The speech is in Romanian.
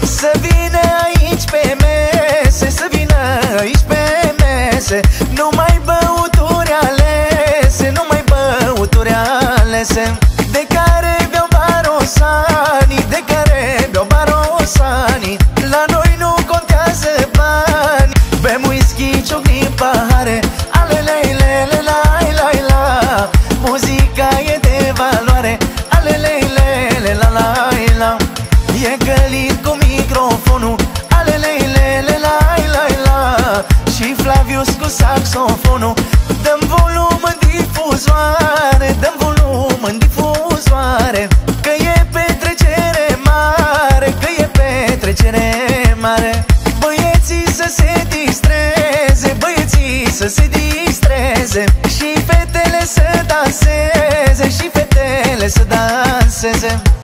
Să vină aici pe mese, să vină aici pe mese. Numai băuturi alese, numai băuturi alese. De care beau barosanii, de care beau barosanii. La noi nu contează bani, bem whisky, ciocni, pahare. Alelele, la, la, la. Muzica e de valoare. Alelele, la, la, la. E călit cu microfonul. Alelele, la, la, la. Și Flavius cu saxofonul. Dăm volum în difuzoare, dăm volum